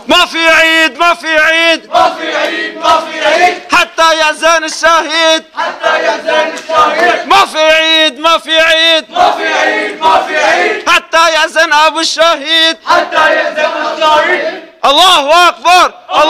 ما في عيد ما في عيد ما في عيد ما في عيد حتى يأذن الشهيد حتى يأذن الشهيد. ما في عيد ما في عيد ما في عيد ما في عيد حتى يأذن أبو الشهيد. حتى يأذن الشهيد. الله أكبر.